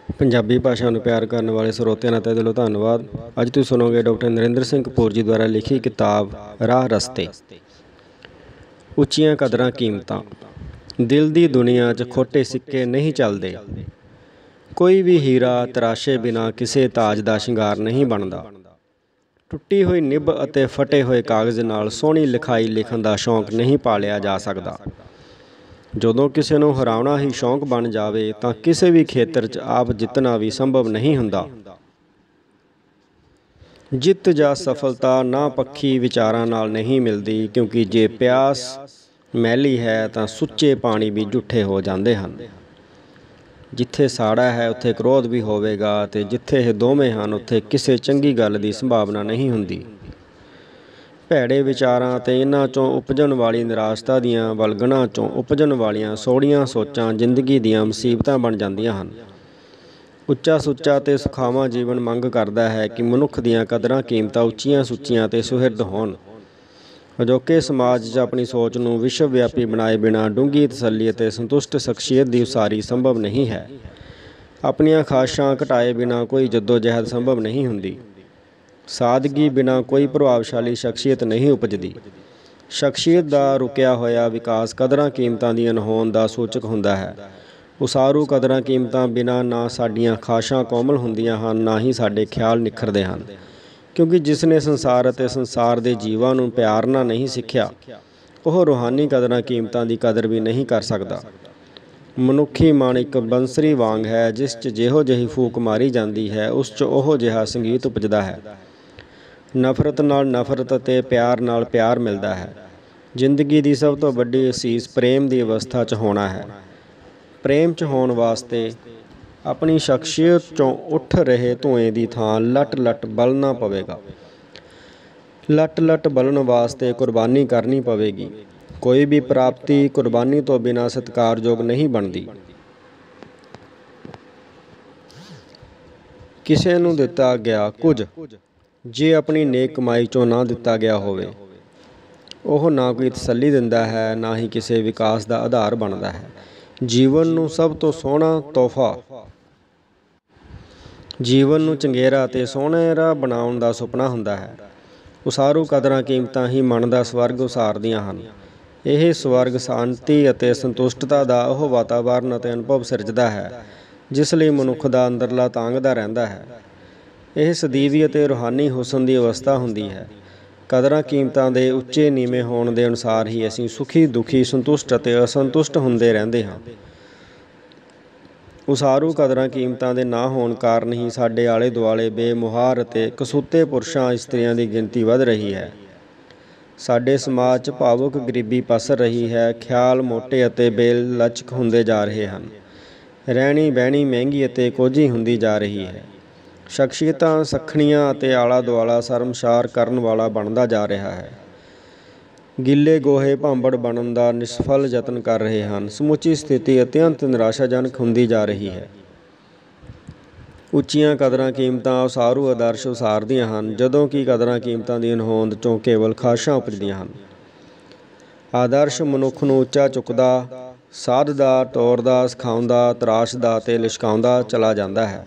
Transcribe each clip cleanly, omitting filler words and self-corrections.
ਪੰਜਾਬੀ ਭਾਸ਼ਾ ਨੂੰ ਪਿਆਰ ਕਰਨ ਵਾਲੇ ਸਰੋਤਿਆਂ ਦਾ ਤਹਿ ਦਿਲੋਂ ਧੰਨਵਾਦ। ਅੱਜ ਤੁਸੀਂ ਸੁਣੋਗੇ ਡਾਕਟਰ ਨਰਿੰਦਰ ਸਿੰਘ ਕਪੂਰ ਜੀ ਦੁਆਰਾ ਲਿਖੀ ਕਿਤਾਬ ਰਾਹ ਰਸਤੇ। ਉੱਚੀਆਂ ਕਦਰਾਂ ਕੀਮਤਾਂ। ਦਿਲ ਦੀ ਦੁਨੀਆ 'ਚ ਖੋਟੇ ਸਿੱਕੇ ਨਹੀਂ ਚੱਲਦੇ। ਕੋਈ ਵੀ ਹੀਰਾ ਤਰਾਸ਼ੇ ਬਿਨਾਂ ਕਿਸੇ ਤਾਜ ਦਾ ਸ਼ਿੰਗਾਰ ਨਹੀਂ ਬਣਦਾ। ਟੁੱਟੀ ਹੋਈ ਨਿੱਬ ਅਤੇ ਫਟੇ ਹੋਏ ਕਾਗਜ਼ ਨਾਲ ਸੋਹਣੀ ਲਿਖਾਈ ਲਿਖਣ ਦਾ ਸ਼ੌਂਕ ਨਹੀਂ ਪਾਲਿਆ ਜਾ ਸਕਦਾ। ਜਦੋਂ ਕਿਸੇ ਨੂੰ ਹਰਾਉਣਾ ਹੀ ਸ਼ੌਂਕ ਬਣ ਜਾਵੇ ਤਾਂ ਕਿਸੇ ਵੀ ਖੇਤਰ 'ਚ ਆਪ ਜਿੱਤਣਾ ਵੀ ਸੰਭਵ ਨਹੀਂ ਹੁੰਦਾ। ਜਿੱਤ ਜਾਂ ਸਫਲਤਾ ਨਾ ਪੱਖੀ ਵਿਚਾਰਾਂ ਨਾਲ ਨਹੀਂ ਮਿਲਦੀ, ਕਿਉਂਕਿ ਜੇ ਪਿਆਸ ਮੈਲੀ ਹੈ ਤਾਂ ਸੁੱਚੇ ਪਾਣੀ ਵੀ ਜੂਠੇ ਹੋ ਜਾਂਦੇ ਹਨ। ਜਿੱਥੇ ਸਾੜਾ ਹੈ ਉੱਥੇ ਕ੍ਰੋਧ ਵੀ ਹੋਵੇਗਾ, ਅਤੇ ਜਿੱਥੇ ਇਹ ਦੋਵੇਂ ਹਨ ਉੱਥੇ ਕਿਸੇ ਚੰਗੀ ਗੱਲ ਦੀ ਸੰਭਾਵਨਾ ਨਹੀਂ ਹੁੰਦੀ। ਭੈੜੇ ਵਿਚਾਰਾਂ ਅਤੇ ਇਹਨਾਂ 'ਚੋਂ ਉਪਜਣ ਵਾਲੀ ਨਿਰਾਸ਼ਤਾ ਦੀਆਂ ਵਲਗਣਾਂ 'ਚੋਂ ਉਪਜਣ ਵਾਲੀਆਂ ਸੋਹਣੀਆਂ ਸੋਚਾਂ ਜ਼ਿੰਦਗੀ ਦੀਆਂ ਮੁਸੀਬਤਾਂ ਬਣ ਜਾਂਦੀਆਂ ਹਨ। ਉੱਚਾ ਸੁੱਚਾ ਅਤੇ ਸੁਖਾਵਾਂ ਜੀਵਨ ਮੰਗ ਕਰਦਾ ਹੈ ਕਿ ਮਨੁੱਖ ਦੀਆਂ ਕਦਰਾਂ ਕੀਮਤਾਂ ਉੱਚੀਆਂ ਸੁੱਚੀਆਂ ਅਤੇ ਸੁਹਿਰਦ ਹੋਣ। ਅਜੋਕੇ ਸਮਾਜ 'ਚ ਆਪਣੀ ਸੋਚ ਨੂੰ ਵਿਸ਼ਵ ਵਿਆਪੀ ਬਣਾਏ ਬਿਨਾਂ ਡੂੰਘੀ ਤਸੱਲੀ ਅਤੇ ਸੰਤੁਸ਼ਟ ਸ਼ਖਸੀਅਤ ਦੀ ਉਸਾਰੀ ਸੰਭਵ ਨਹੀਂ ਹੈ। ਆਪਣੀਆਂ ਖਾਹਿਸ਼ਾਂ ਘਟਾਏ ਬਿਨਾਂ ਕੋਈ ਜੱਦੋ-ਜਹਿਦ ਸੰਭਵ ਨਹੀਂ ਹੁੰਦੀ। ਸਾਦਗੀ ਬਿਨਾਂ ਕੋਈ ਪ੍ਰਭਾਵਸ਼ਾਲੀ ਸ਼ਖਸੀਅਤ ਨਹੀਂ ਉਪਜਦੀ। ਸ਼ਖਸੀਅਤ ਦਾ ਰੁਕਿਆ ਹੋਇਆ ਵਿਕਾਸ ਕਦਰਾਂ ਕੀਮਤਾਂ ਦੀ ਅਣਹੋਂਦ ਦਾ ਸੂਚਕ ਹੁੰਦਾ ਹੈ। ਉਸਾਰੂ ਕਦਰਾਂ ਕੀਮਤਾਂ ਬਿਨਾਂ ਨਾ ਸਾਡੀਆਂ ਖਾਹਿਸ਼ਾਂ ਕੋਮਲ ਹੁੰਦੀਆਂ ਹਨ, ਨਾ ਹੀ ਸਾਡੇ ਖਿਆਲ ਨਿਖਰਦੇ ਹਨ, ਕਿਉਂਕਿ ਜਿਸ ਨੇ ਸੰਸਾਰ ਅਤੇ ਸੰਸਾਰ ਦੇ ਜੀਵਾਂ ਨੂੰ ਪਿਆਰਨਾ ਨਹੀਂ ਸਿੱਖਿਆ, ਉਹ ਰੂਹਾਨੀ ਕਦਰਾਂ ਕੀਮਤਾਂ ਦੀ ਕਦਰ ਵੀ ਨਹੀਂ ਕਰ ਸਕਦਾ। ਮਨੁੱਖੀ ਮਨ ਇੱਕ ਬੰਸਰੀ ਵਾਂਗ ਹੈ, ਜਿਸ 'ਚ ਜਿਹੋ ਜਿਹੀ ਫੂਕ ਮਾਰੀ ਜਾਂਦੀ ਹੈ ਉਸ 'ਚ ਉਹੋ ਜਿਹਾ ਸੰਗੀਤ ਉਪਜਦਾ ਹੈ। ਨਫ਼ਰਤ ਨਾਲ ਨਫ਼ਰਤ ਅਤੇ ਪਿਆਰ ਨਾਲ ਪਿਆਰ ਮਿਲਦਾ ਹੈ। ਜ਼ਿੰਦਗੀ ਦੀ ਸਭ ਤੋਂ ਵੱਡੀ ਅਸੀਸ ਪ੍ਰੇਮ ਦੀ ਅਵਸਥਾ 'ਚ ਹੋਣਾ ਹੈ। ਪ੍ਰੇਮ 'ਚ ਹੋਣ ਵਾਸਤੇ ਆਪਣੀ ਸ਼ਖਸੀਅਤ 'ਚੋਂ ਉੱਠ ਰਹੇ ਧੂੰਏਂ ਦੀ ਥਾਂ ਲੱਟ-ਲੱਟ ਬਲਣਾ ਪਵੇਗਾ। ਲੱਟ-ਲੱਟ ਬਲਣ ਵਾਸਤੇ ਕੁਰਬਾਨੀ ਕਰਨੀ ਪਵੇਗੀ। ਕੋਈ ਵੀ ਪ੍ਰਾਪਤੀ ਕੁਰਬਾਨੀ ਤੋਂ ਬਿਨਾਂ ਸਤਿਕਾਰਯੋਗ ਨਹੀਂ ਬਣਦੀ। ਕਿਸੇ ਨੂੰ ਦਿੱਤਾ ਗਿਆ ਕੁਝ ਜੇ ਆਪਣੀ ਨੇਕ ਕਮਾਈ 'ਚੋਂ ਨਾ ਦਿੱਤਾ ਗਿਆ ਹੋਵੇ, ਉਹ ਨਾ ਕੋਈ ਤਸੱਲੀ ਦਿੰਦਾ ਹੈ, ਨਾ ਹੀ ਕਿਸੇ ਵਿਕਾਸ ਦਾ ਆਧਾਰ ਬਣਦਾ ਹੈ। ਜੀਵਨ ਨੂੰ ਸਭ ਤੋਂ ਸੋਹਣਾ ਤੋਹਫ਼ਾ ਜੀਵਨ ਨੂੰ ਚੰਗੇਰਾ ਅਤੇ ਸੋਹਣੇਰਾ ਬਣਾਉਣ ਦਾ ਸੁਪਨਾ ਹੁੰਦਾ ਹੈ। ਉਸਾਰੂ ਕਦਰਾਂ ਕੀਮਤਾਂ ਹੀ ਮਨ ਦਾ ਸਵਰਗ ਉਸਾਰਦੀਆਂ ਹਨ। ਇਹ ਸਵਰਗ ਸ਼ਾਂਤੀ ਅਤੇ ਸੰਤੁਸ਼ਟਤਾ ਦਾ ਉਹ ਵਾਤਾਵਰਨ ਅਤੇ ਅਨੁਭਵ ਸਿਰਜਦਾ ਹੈ ਜਿਸ ਲਈ ਮਨੁੱਖ ਦਾ ਅੰਦਰਲਾ ਤਾਂਘਦਾ ਰਹਿੰਦਾ ਹੈ। ਇਹ ਸਦੀਵੀ ਅਤੇ ਰੂਹਾਨੀ ਹੁਸਨ ਦੀ ਅਵਸਥਾ ਹੁੰਦੀ ਹੈ। ਕਦਰਾਂ ਕੀਮਤਾਂ ਦੇ ਉੱਚੇ ਨੀਵੇਂ ਹੋਣ ਦੇ ਅਨੁਸਾਰ ਹੀ ਅਸੀਂ ਸੁਖੀ ਦੁਖੀ, ਸੰਤੁਸ਼ਟ ਅਤੇ ਅਸੰਤੁਸ਼ਟ ਹੁੰਦੇ ਰਹਿੰਦੇ ਹਾਂ। ਉਸਾਰੂ ਕਦਰਾਂ ਕੀਮਤਾਂ ਦੇ ਨਾ ਹੋਣ ਕਾਰਨ ਹੀ ਸਾਡੇ ਆਲੇ ਦੁਆਲੇ ਬੇਮੁਹਾਰ ਅਤੇ ਕਸੂਤੇ ਪੁਰਸ਼ਾਂ ਇਸਤਰੀਆਂ ਦੀ ਗਿਣਤੀ ਵੱਧ ਰਹੀ ਹੈ। ਸਾਡੇ ਸਮਾਜ 'ਚ ਭਾਵੁਕ ਗਰੀਬੀ ਪਸਰ ਰਹੀ ਹੈ। ਖਿਆਲ ਮੋਟੇ ਅਤੇ ਬੇਲਚਕ ਹੁੰਦੇ ਜਾ ਰਹੇ ਹਨ। ਰਹਿਣੀ ਬਹਿਣੀ ਮਹਿੰਗੀ ਅਤੇ ਕੋਝੀ ਹੁੰਦੀ ਜਾ ਰਹੀ ਹੈ। ਸ਼ਖਸੀਅਤਾਂ ਸੱਖਣੀਆਂ ਅਤੇ ਆਲਾ ਦੁਆਲਾ ਸ਼ਰਮਸਾਰ ਕਰਨ ਵਾਲਾ ਬਣਦਾ ਜਾ ਰਿਹਾ ਹੈ। ਗਿੱਲੇ ਗੋਹੇ ਭਾਂਬੜ ਬਣਨ ਦਾ ਨਿਸਫਲ ਯਤਨ ਕਰ ਰਹੇ ਹਨ। ਸਮੁੱਚੀ ਸਥਿਤੀ ਅਤਿਅੰਤ ਨਿਰਾਸ਼ਾਜਨਕ ਹੁੰਦੀ ਜਾ ਰਹੀ ਹੈ। ਉੱਚੀਆਂ ਕਦਰਾਂ ਕੀਮਤਾਂ ਉਸਾਰੂ ਆਦਰਸ਼ ਉਸਾਰਦੀਆਂ ਹਨ, ਜਦੋਂ ਕਿ ਕਦਰਾਂ ਕੀਮਤਾਂ ਦੀ ਅਣਹੋਂਦ 'ਚੋਂ ਕੇਵਲ ਖਾਹਿਸ਼ਾਂ ਉਪਜਦੀਆਂ ਹਨ। ਆਦਰਸ਼ ਮਨੁੱਖ ਨੂੰ ਉੱਚਾ ਚੁੱਕਦਾ, ਸਾਧਦਾ, ਤੋਰਦਾ, ਸਿਖਾਉਂਦਾ, ਤਰਾਸ਼ਦਾ ਅਤੇ ਲਿਸ਼ਕਾਉਂਦਾ ਚਲਾ ਜਾਂਦਾ ਹੈ।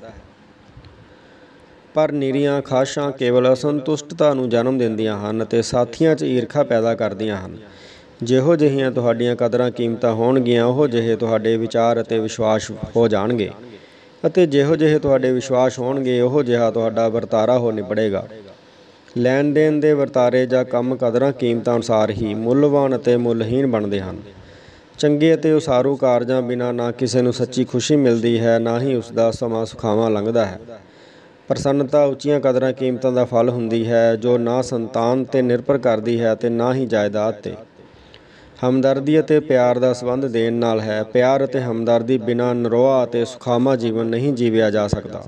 ਪਰ ਨਿਰੀਆਂ ਖਾਹਿਸ਼ਾਂ ਕੇਵਲ ਅਸੰਤੁਸ਼ਟਤਾ ਨੂੰ ਜਨਮ ਦਿੰਦੀਆਂ ਹਨ ਅਤੇ ਸਾਥੀਆਂ 'ਚ ਈਰਖਾ ਪੈਦਾ ਕਰਦੀਆਂ ਹਨ। ਜਿਹੋ ਜਿਹੀਆਂ ਤੁਹਾਡੀਆਂ ਕਦਰਾਂ ਕੀਮਤਾਂ ਹੋਣਗੀਆਂ, ਉਹੋ ਜਿਹੇ ਤੁਹਾਡੇ ਵਿਚਾਰ ਅਤੇ ਵਿਸ਼ਵਾਸ ਹੋ ਜਾਣਗੇ, ਅਤੇ ਜਿਹੋ ਜਿਹੇ ਤੁਹਾਡੇ ਵਿਸ਼ਵਾਸ ਹੋਣਗੇ, ਉਹੋ ਜਿਹਾ ਤੁਹਾਡਾ ਵਰਤਾਰਾ ਹੋ ਨਿਬੜੇਗਾ। ਲੈਣ ਦੇਣ ਦੇ ਵਰਤਾਰੇ ਜਾਂ ਕੰਮ ਕਦਰਾਂ ਕੀਮਤਾਂ ਅਨੁਸਾਰ ਹੀ ਮੁੱਲਵਾਨ ਅਤੇ ਮੁੱਲਹੀਣ ਬਣਦੇ ਹਨ। ਚੰਗੇ ਅਤੇ ਉਸਾਰੂ ਕਾਰਜਾਂ ਬਿਨਾਂ ਨਾ ਕਿਸੇ ਨੂੰ ਸੱਚੀ ਖੁਸ਼ੀ ਮਿਲਦੀ ਹੈ, ਨਾ ਹੀ ਉਸਦਾ ਸਮਾਂ ਸੁਖਾਵਾਂ ਲੰਘਦਾ ਹੈ। ਪ੍ਰਸੰਨਤਾ ਉੱਚੀਆਂ ਕਦਰਾਂ ਕੀਮਤਾਂ ਦਾ ਫਲ ਹੁੰਦੀ ਹੈ, ਜੋ ਨਾ ਸੰਤਾਨ 'ਤੇ ਨਿਰਭਰ ਕਰਦੀ ਹੈ ਅਤੇ ਨਾ ਹੀ ਜਾਇਦਾਦ 'ਤੇ। ਹਮਦਰਦੀ ਅਤੇ ਪਿਆਰ ਦਾ ਸੰਬੰਧ ਦੇਣ ਨਾਲ ਹੈ। ਪਿਆਰ ਅਤੇ ਹਮਦਰਦੀ ਬਿਨਾਂ ਨਰੋਆ ਅਤੇ ਸੁਖਾਵਾਂ ਜੀਵਨ ਨਹੀਂ ਜੀਵਿਆ ਜਾ ਸਕਦਾ।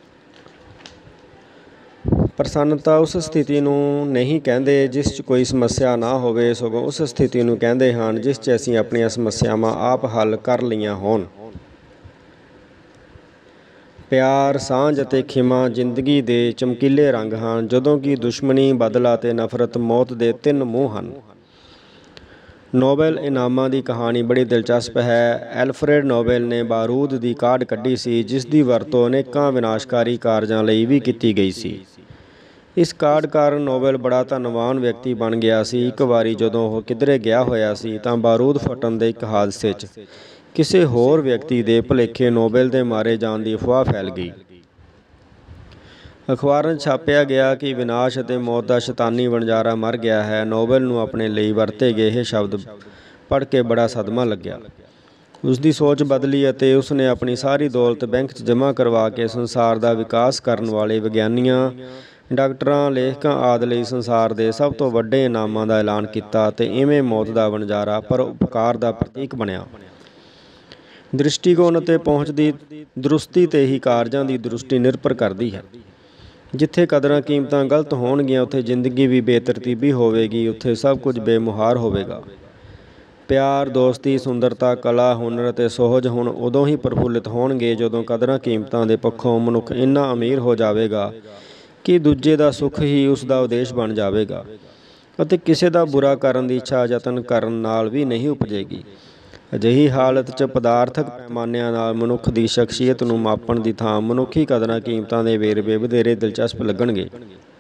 ਪ੍ਰਸੰਨਤਾ ਉਸ ਸਥਿਤੀ ਨੂੰ ਨਹੀਂ ਕਹਿੰਦੇ ਜਿਸ 'ਚ ਕੋਈ ਸਮੱਸਿਆ ਨਾ ਹੋਵੇ, ਸਗੋਂ ਉਸ ਸਥਿਤੀ ਨੂੰ ਕਹਿੰਦੇ ਹਨ ਜਿਸ 'ਚ ਅਸੀਂ ਆਪਣੀਆਂ ਸਮੱਸਿਆਵਾਂ ਆਪ ਹੱਲ ਕਰ ਲਈਆਂ ਹੋਣ। ਪਿਆਰ, ਸਾਂਝ ਅਤੇ ਖਿਮਾ ਜ਼ਿੰਦਗੀ ਦੇ ਚਮਕੀਲੇ ਰੰਗ ਹਨ, ਜਦੋਂ ਕਿ ਦੁਸ਼ਮਣੀ, ਬਦਲਾ ਅਤੇ ਨਫ਼ਰਤ ਮੌਤ ਦੇ ਤਿੰਨ ਮੂੰਹ ਹਨ। ਨੋਬਲ ਇਨਾਮਾਂ ਦੀ ਕਹਾਣੀ ਬੜੀ ਦਿਲਚਸਪ ਹੈ। ਐਲਫਰੈਡ ਨੋਬਲ ਨੇ ਬਾਰੂਦ ਦੀ ਕਾਢ ਕੱਢੀ ਸੀ, ਜਿਸ ਦੀ ਵਰਤੋਂ ਅਨੇਕਾਂ ਵਿਨਾਸ਼ਕਾਰੀ ਕਾਰਜਾਂ ਲਈ ਵੀ ਕੀਤੀ ਗਈ ਸੀ। ਇਸ ਕਾਢ ਕਾਰਨ ਨੋਬਲ ਬੜਾ ਧਨਵਾਨ ਵਿਅਕਤੀ ਬਣ ਗਿਆ ਸੀ। ਇੱਕ ਵਾਰੀ ਜਦੋਂ ਉਹ ਕਿਧਰੇ ਗਿਆ ਹੋਇਆ ਸੀ ਤਾਂ ਬਾਰੂਦ ਫਟਣ ਦੇ ਇੱਕ ਹਾਦਸੇ 'ਚ ਕਿਸੇ ਹੋਰ ਵਿਅਕਤੀ ਦੇ ਭੁਲੇਖੇ ਨੋਬਲ ਦੇ ਮਾਰੇ ਜਾਣ ਦੀ ਅਫਵਾਹ ਫੈਲ ਗਈ। ਅਖਬਾਰਾਂ 'ਚ ਛਾਪਿਆ ਗਿਆ ਕਿ ਵਿਨਾਸ਼ ਅਤੇ ਮੌਤ ਦਾ ਸ਼ੈਤਾਨੀ ਵਣਜਾਰਾ ਮਰ ਗਿਆ ਹੈ। ਨੋਬਲ ਨੂੰ ਆਪਣੇ ਲਈ ਵਰਤੇ ਗਏ ਇਹ ਸ਼ਬਦ ਪੜ੍ਹ ਕੇ ਬੜਾ ਸਦਮਾ ਲੱਗਿਆ। ਉਸ ਦੀ ਸੋਚ ਬਦਲੀ ਅਤੇ ਉਸਨੇ ਆਪਣੀ ਸਾਰੀ ਦੌਲਤ ਬੈਂਕ 'ਚ ਜਮ੍ਹਾਂ ਕਰਵਾ ਕੇ ਸੰਸਾਰ ਦਾ ਵਿਕਾਸ ਕਰਨ ਵਾਲੇ ਵਿਗਿਆਨੀਆਂ, ਡਾਕਟਰਾਂ, ਲੇਖਕਾਂ ਆਦਿ ਲਈ ਸੰਸਾਰ ਦੇ ਸਭ ਤੋਂ ਵੱਡੇ ਇਨਾਮਾਂ ਦਾ ਐਲਾਨ ਕੀਤਾ ਅਤੇ ਇਵੇਂ ਮੌਤ ਦਾ ਵਣਜਾਰਾ ਪਰਉਪਕਾਰ ਦਾ ਪ੍ਰਤੀਕ ਬਣਿਆ। ਦ੍ਰਿਸ਼ਟੀਕੋਣ ਅਤੇ ਪਹੁੰਚ ਦੀ ਦਰੁਸਤੀ 'ਤੇ ਹੀ ਕਾਰਜਾਂ ਦੀ ਦ੍ਰਿਸ਼ਟੀ ਨਿਰਭਰ ਕਰਦੀ ਹੈ। ਜਿੱਥੇ ਕਦਰਾਂ ਕੀਮਤਾਂ ਗਲਤ ਹੋਣਗੀਆਂ, ਉੱਥੇ ਜ਼ਿੰਦਗੀ ਵੀ ਬੇਤਰਤੀਬੀ ਹੋਵੇਗੀ, ਉੱਥੇ ਸਭ ਕੁਝ ਬੇਮੁਹਾਰ ਹੋਵੇਗਾ। ਪਿਆਰ, ਦੋਸਤੀ, ਸੁੰਦਰਤਾ, ਕਲਾ, ਹੁਨਰ ਅਤੇ ਸੁਹਜ ਹੁਣ ਉਦੋਂ ਹੀ ਪ੍ਰਫੁੱਲਿਤ ਹੋਣਗੇ ਜਦੋਂ ਕਦਰਾਂ ਕੀਮਤਾਂ ਦੇ ਪੱਖੋਂ ਮਨੁੱਖ ਇੰਨਾ ਅਮੀਰ ਹੋ ਜਾਵੇਗਾ ਕਿ ਦੂਜੇ ਦਾ ਸੁੱਖ ਹੀ ਉਸ ਦਾ ਉਦੇਸ਼ ਬਣ ਜਾਵੇਗਾ ਅਤੇ ਕਿਸੇ ਦਾ ਬੁਰਾ ਕਰਨ ਦੀ ਇੱਛਾ ਯਤਨ ਕਰਨ ਨਾਲ ਵੀ ਨਹੀਂ ਉਪਜੇਗੀ। ਅਜਿਹੀ ਹਾਲਤ 'ਚ ਪਦਾਰਥਕ ਪੈਮਾਨਿਆਂ ਨਾਲ ਮਨੁੱਖ ਦੀ ਸ਼ਖਸੀਅਤ ਨੂੰ ਮਾਪਣ ਦੀ ਥਾਂ ਮਨੁੱਖੀ ਕਦਰਾਂ ਕੀਮਤਾਂ ਦੇ ਵੇਰਵੇ ਵਧੇਰੇ ਦਿਲਚਸਪ ਲੱਗਣਗੇ।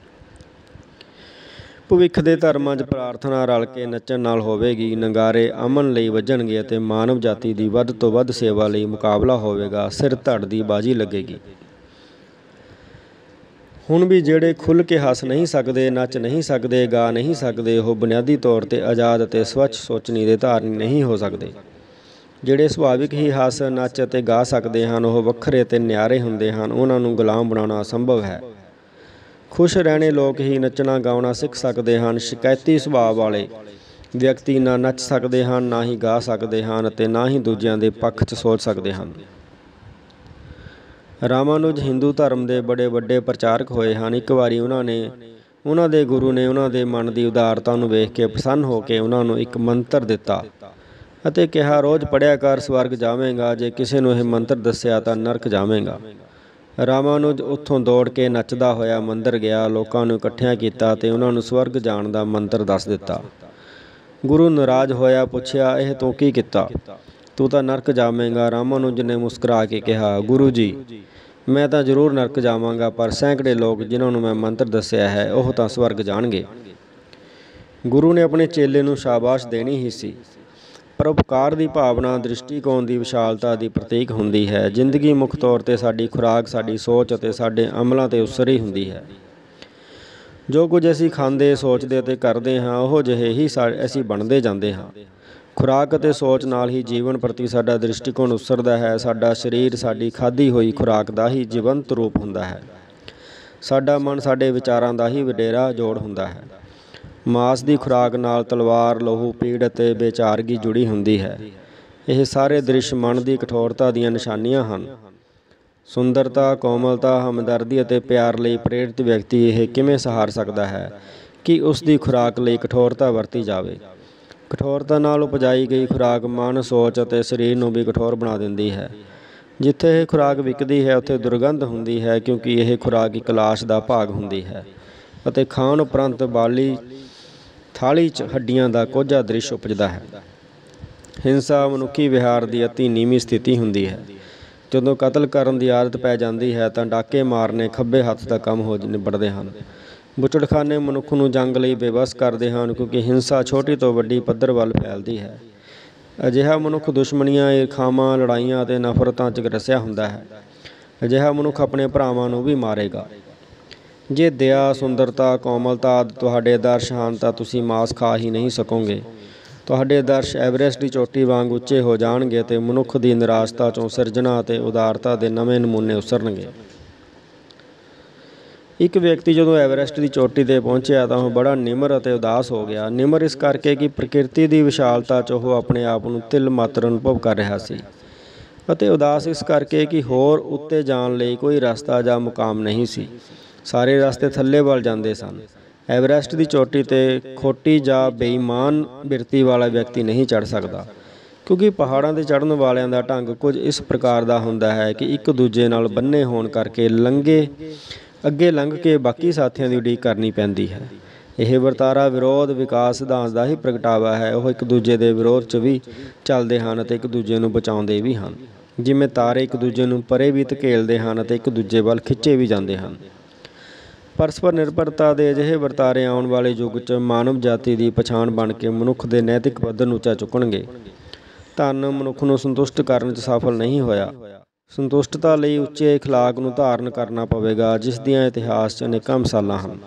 ਭਵਿੱਖ ਦੇ ਧਰਮਾਂ 'ਚ ਪ੍ਰਾਰਥਨਾ ਰਲ ਕੇ ਨੱਚਣ ਨਾਲ ਹੋਵੇਗੀ, ਨਗਾਰੇ ਅਮਨ ਲਈ ਵੱਜਣਗੇ ਅਤੇ ਮਾਨਵ ਜਾਤੀ ਦੀ ਵੱਧ ਤੋਂ ਵੱਧ ਸੇਵਾ ਲਈ ਮੁਕਾਬਲਾ ਹੋਵੇਗਾ। ਸਿਰ ਧੜ ਦੀ ਬਾਜੀ ਲੱਗੇਗੀ। ਹੁਣ ਵੀ ਜਿਹੜੇ ਖੁੱਲ੍ਹ ਕੇ ਹੱਸ ਨਹੀਂ ਸਕਦੇ, ਨੱਚ ਨਹੀਂ ਸਕਦੇ, ਗਾ ਨਹੀਂ ਸਕਦੇ, ਉਹ ਬੁਨਿਆਦੀ ਤੌਰ 'ਤੇ ਆਜ਼ਾਦ ਅਤੇ ਸਵੱਛ ਸੋਚਣੀ ਦੇ ਧਾਰਨੀ ਨਹੀਂ ਹੋ ਸਕਦੇ। ਜਿਹੜੇ ਸੁਭਾਵਿਕ ਹੀ ਹੱਸ, ਨੱਚ ਅਤੇ ਗਾ ਸਕਦੇ ਹਨ, ਉਹ ਵੱਖਰੇ ਅਤੇ ਨਿਆਰੇ ਹੁੰਦੇ ਹਨ। ਉਹਨਾਂ ਨੂੰ ਗੁਲਾਮ ਬਣਾਉਣਾ ਅਸੰਭਵ ਹੈ। ਖੁਸ਼ ਰਹਿਣੇ ਲੋਕ ਹੀ ਨੱਚਣਾ ਗਾਉਣਾ ਸਿੱਖ ਸਕਦੇ ਹਨ। ਸ਼ਿਕਾਇਤੀ ਸੁਭਾਅ ਵਾਲੇ ਵਿਅਕਤੀ ਨਾ ਨੱਚ ਸਕਦੇ ਹਨ, ਨਾ ਹੀ ਗਾ ਸਕਦੇ ਹਨ ਅਤੇ ਨਾ ਹੀ ਦੂਜਿਆਂ ਦੇ ਪੱਖ 'ਚ ਸੋਚ ਸਕਦੇ ਹਨ। ਰਾਮਾਨੁਜ ਹਿੰਦੂ ਧਰਮ ਦੇ ਬੜੇ ਵੱਡੇ ਪ੍ਰਚਾਰਕ ਹੋਏ ਹਨ। ਇੱਕ ਵਾਰੀ ਉਹਨਾਂ ਦੇ ਗੁਰੂ ਨੇ ਉਹਨਾਂ ਦੇ ਮਨ ਦੀ ਉਦਾਰਤਾ ਨੂੰ ਵੇਖ ਕੇ ਪ੍ਰਸੰਨ ਹੋ ਕੇ ਉਹਨਾਂ ਨੂੰ ਇੱਕ ਮੰਤਰ ਦਿੱਤਾ ਅਤੇ ਕਿਹਾ, ਰੋਜ਼ ਪੜ੍ਹਿਆ ਕਰ, ਸਵਰਗ ਜਾਵੇਂਗਾ। ਜੇ ਕਿਸੇ ਨੂੰ ਇਹ ਮੰਤਰ ਦੱਸਿਆ ਤਾਂ ਨਰਕ ਜਾਵੇਂਗਾ। ਰਾਮਾਨੁਜ ਉੱਥੋਂ ਦੌੜ ਕੇ ਨੱਚਦਾ ਹੋਇਆ ਮੰਦਰ ਗਿਆ, ਲੋਕਾਂ ਨੂੰ ਇਕੱਠਿਆਂ ਕੀਤਾ ਅਤੇ ਉਹਨਾਂ ਨੂੰ ਸਵਰਗ ਜਾਣ ਦਾ ਮੰਤਰ ਦੱਸ ਦਿੱਤਾ। ਗੁਰੂ ਨਾਰਾਜ਼ ਹੋਇਆ, ਪੁੱਛਿਆ, ਇਹ ਤੂੰ ਕੀ ਕੀਤਾ? ਤੂੰ ਤਾਂ ਨਰਕ ਜਾਵੇਂਗਾ। ਰਾਮਾਨੁਜ ਨੇ ਮੁਸਕਰਾ ਕੇ ਕਿਹਾ, ਗੁਰੂ ਜੀ, ਮੈਂ ਤਾਂ ਜ਼ਰੂਰ ਨਰਕ ਜਾਵਾਂਗਾ, ਪਰ ਸੈਂਕੜੇ ਲੋਕ ਜਿਨ੍ਹਾਂ ਨੂੰ ਮੈਂ ਮੰਤਰ ਦੱਸਿਆ ਹੈ, ਉਹ ਤਾਂ ਸਵਰਗ ਜਾਣਗੇ। ਗੁਰੂ ਨੇ ਆਪਣੇ ਚੇਲੇ ਨੂੰ ਸ਼ਾਬਾਸ਼ ਦੇਣੀ ਹੀ ਸੀ। ਪਰਉਪਕਾਰ ਦੀ ਭਾਵਨਾ ਦ੍ਰਿਸ਼ਟੀਕੋਣ ਦੀ ਵਿਸ਼ਾਲਤਾ ਦੀ ਪ੍ਰਤੀਕ ਹੁੰਦੀ ਹੈ। ਜ਼ਿੰਦਗੀ ਮੁੱਖ ਤੌਰ 'ਤੇ ਸਾਡੀ ਖੁਰਾਕ, ਸਾਡੀ ਸੋਚ ਅਤੇ ਸਾਡੇ ਅਮਲਾਂ 'ਤੇ ਉਸਰੀ ਹੁੰਦੀ ਹੈ। ਜੋ ਕੁਝ ਅਸੀਂ ਖਾਂਦੇ, ਸੋਚਦੇ ਅਤੇ ਕਰਦੇ ਹਾਂ, ਉਹ ਜਿਹੇ ਹੀ ਅਸੀਂ ਬਣਦੇ ਜਾਂਦੇ ਹਾਂ। ਖੁਰਾਕ ਅਤੇ ਸੋਚ ਨਾਲ ਹੀ ਜੀਵਨ ਪ੍ਰਤੀ ਸਾਡਾ ਦ੍ਰਿਸ਼ਟੀਕੋਣ ਉਸਰਦਾ ਹੈ। ਸਾਡਾ ਸਰੀਰ ਸਾਡੀ ਖਾਧੀ ਹੋਈ ਖੁਰਾਕ ਦਾ ਹੀ ਜੀਵੰਤ ਰੂਪ ਹੁੰਦਾ ਹੈ। ਸਾਡਾ ਮਨ ਸਾਡੇ ਵਿਚਾਰਾਂ ਦਾ ਹੀ ਵਡੇਰਾ ਜੋੜ ਹੁੰਦਾ ਹੈ। ਮਾਸ ਦੀ ਖੁਰਾਕ ਨਾਲ ਤਲਵਾਰ, ਲਹੂ, ਪੀੜ ਅਤੇ ਬੇਚਾਰਗੀ ਜੁੜੀ ਹੁੰਦੀ ਹੈ। ਇਹ ਸਾਰੇ ਦ੍ਰਿਸ਼ ਮਨ ਦੀ ਕਠੋਰਤਾ ਦੀਆਂ ਨਿਸ਼ਾਨੀਆਂ ਹਨ। ਸੁੰਦਰਤਾ, ਕੋਮਲਤਾ, ਹਮਦਰਦੀ ਅਤੇ ਪਿਆਰ ਲਈ ਪ੍ਰੇਰਿਤ ਵਿਅਕਤੀ ਇਹ ਕਿਵੇਂ ਸਹਾਰ ਸਕਦਾ ਹੈ ਕਿ ਉਸ ਦੀ ਖੁਰਾਕ ਲਈ ਕਠੋਰਤਾ ਵਰਤੀ ਜਾਵੇ। ਕਠੋਰਤਾ ਨਾਲ ਉਪਜਾਈ ਗਈ ਖੁਰਾਕ ਮਨ, ਸੋਚ ਅਤੇ ਸਰੀਰ ਨੂੰ ਵੀ ਕਠੋਰ ਬਣਾ ਦਿੰਦੀ ਹੈ। ਜਿੱਥੇ ਇਹ ਖੁਰਾਕ ਵਿਕਦੀ ਹੈ, ਉੱਥੇ ਦੁਰਗੰਧ ਹੁੰਦੀ ਹੈ, ਕਿਉਂਕਿ ਇਹ ਖੁਰਾਕ ਇੱਕ ਲਾਸ਼ ਦਾ ਭਾਗ ਹੁੰਦੀ ਹੈ ਅਤੇ ਖਾਣ ਉਪਰੰਤ ਬਾਲੀ ਥਾਲੀ 'ਚ ਹੱਡੀਆਂ ਦਾ ਕੋਝਾ ਦ੍ਰਿਸ਼ ਉਪਜਦਾ ਹੈ। ਹਿੰਸਾ ਮਨੁੱਖੀ ਵਿਹਾਰ ਦੀ ਅਤੀ ਨੀਵੀਂ ਸਥਿਤੀ ਹੁੰਦੀ ਹੈ। ਜਦੋਂ ਕਤਲ ਕਰਨ ਦੀ ਆਦਤ ਪੈ ਜਾਂਦੀ ਹੈ ਤਾਂ ਡਾਕੇ ਮਾਰਨੇ ਖੱਬੇ ਹੱਥ ਦਾ ਕੰਮ ਹੋ ਨਿਬੜਦੇ ਹਨ। ਬੁੱਚੜਖਾਨੇ ਮਨੁੱਖ ਨੂੰ ਜੰਗ ਲਈ ਬੇਵੱਸ ਕਰਦੇ ਹਨ, ਕਿਉਂਕਿ ਹਿੰਸਾ ਛੋਟੀ ਤੋਂ ਵੱਡੀ ਪੱਧਰ ਵੱਲ ਫੈਲਦੀ ਹੈ। ਅਜਿਹਾ ਮਨੁੱਖ ਦੁਸ਼ਮਣੀਆਂ, ਈਰਖਾਵਾਂ, ਲੜਾਈਆਂ ਅਤੇ ਨਫ਼ਰਤਾਂ 'ਚ ਗਰਸਿਆ ਹੁੰਦਾ ਹੈ। ਅਜਿਹਾ ਮਨੁੱਖ ਆਪਣੇ ਭਰਾਵਾਂ ਨੂੰ ਵੀ ਮਾਰੇਗਾ। ਜੇ ਦਇਆ, ਸੁੰਦਰਤਾ, ਕੋਮਲਤਾ ਆਦਿ ਤੁਹਾਡੇ ਆਦਰਸ਼ ਹਨ ਤਾਂ ਤੁਸੀਂ ਮਾਸ ਖਾ ਹੀ ਨਹੀਂ ਸਕੋਗੇ। ਤੁਹਾਡੇ ਆਦਰਸ਼ ਐਵਰੈਸਟ ਦੀ ਚੋਟੀ ਵਾਂਗ ਉੱਚੇ ਹੋ ਜਾਣਗੇ ਅਤੇ ਮਨੁੱਖ ਦੀ ਨਿਰਾਸ਼ਤਾ 'ਚੋਂ ਸਿਰਜਣਾ ਅਤੇ ਉਦਾਰਤਾ ਦੇ ਨਵੇਂ ਨਮੂਨੇ ਉਸਰਨਗੇ। ਇੱਕ ਵਿਅਕਤੀ ਜਦੋਂ ਐਵਰੈਸਟ ਦੀ ਚੋਟੀ 'ਤੇ ਪਹੁੰਚਿਆ ਤਾਂ ਉਹ ਬੜਾ ਨਿਮਰ ਅਤੇ ਉਦਾਸ ਹੋ ਗਿਆ। ਨਿਮਰ ਇਸ ਕਰਕੇ ਕਿ ਪ੍ਰਕਿਰਤੀ ਦੀ ਵਿਸ਼ਾਲਤਾ 'ਚ ਉਹ ਆਪਣੇ ਆਪ ਨੂੰ ਤਿਲ ਮਾਤਰ ਅਨੁਭਵ ਕਰ ਰਿਹਾ ਸੀ, ਅਤੇ ਉਦਾਸ ਇਸ ਕਰਕੇ ਕਿ ਹੋਰ ਉੱਤੇ ਜਾਣ ਲਈ ਕੋਈ ਰਸਤਾ ਜਾਂ ਮੁਕਾਮ ਨਹੀਂ ਸੀ। ਸਾਰੇ ਰਸਤੇ ਥੱਲੇ ਵੱਲ ਜਾਂਦੇ ਸਨ। ਐਵਰੈਸਟ ਦੀ ਚੋਟੀ 'ਤੇ ਖੋਟੀ ਜਾਂ ਬੇਈਮਾਨ ਬਿਰਤੀ ਵਾਲਾ ਵਿਅਕਤੀ ਨਹੀਂ ਚੜ੍ਹ ਸਕਦਾ, ਕਿਉਂਕਿ ਪਹਾੜਾਂ 'ਤੇ ਚੜ੍ਹਨ ਵਾਲਿਆਂ ਦਾ ਢੰਗ ਕੁਝ ਇਸ ਪ੍ਰਕਾਰ ਦਾ ਹੁੰਦਾ ਹੈ ਕਿ ਇੱਕ ਦੂਜੇ ਨਾਲ ਬੰਨੇ ਹੋਣ ਕਰਕੇ ਅੱਗੇ ਲੰਘ ਕੇ ਬਾਕੀ ਸਾਥੀਆਂ ਦੀ ਉਡੀਕ ਕਰਨੀ ਪੈਂਦੀ ਹੈ। ਇਹ ਵਰਤਾਰਾ ਵਿਰੋਧ ਵਿਕਾਸ ਸਿਧਾਂਤ ਦਾ ਹੀ ਪ੍ਰਗਟਾਵਾ ਹੈ। ਉਹ ਇੱਕ ਦੂਜੇ ਦੇ ਵਿਰੋਧ 'ਚ ਵੀ ਚੱਲਦੇ ਹਨ ਅਤੇ ਇੱਕ ਦੂਜੇ ਨੂੰ ਬਚਾਉਂਦੇ ਵੀ ਹਨ। ਜਿਵੇਂ ਤਾਰੇ ਇੱਕ ਦੂਜੇ ਨੂੰ ਪਰੇ ਵੀ ਧਕੇਲਦੇ ਹਨ ਅਤੇ ਇੱਕ ਦੂਜੇ ਵੱਲ ਖਿੱਚੇ ਵੀ ਜਾਂਦੇ ਹਨ। ਪਰਸਪਰ ਨਿਰਭਰਤਾ ਦੇ ਅਜਿਹੇ ਵਰਤਾਰੇ ਆਉਣ ਵਾਲੇ ਯੁੱਗ 'ਚ ਮਾਨਵ ਜਾਤੀ ਦੀ ਪਛਾਣ ਬਣ ਕੇ ਮਨੁੱਖ ਦੇ ਨੈਤਿਕ ਪੱਧਰ ਨੂੰ ਉੱਚਾ ਚੁੱਕਣਗੇ। ਧਨ ਮਨੁੱਖ ਨੂੰ ਸੰਤੁਸ਼ਟ ਕਰਨ 'ਚ ਸਫਲ ਨਹੀਂ ਹੋਇਆ। ਸੰਤੁਸ਼ਟਤਾ ਲਈ ਉੱਚੇ ਅਖਲਾਕ ਨੂੰ ਧਾਰਨ ਕਰਨਾ ਪਵੇਗਾ, ਜਿਸ ਦੀਆਂ ਇਤਿਹਾਸ 'ਚ ਅਨੇਕਾਂ ਮਿਸਾਲਾਂ ਹਨ।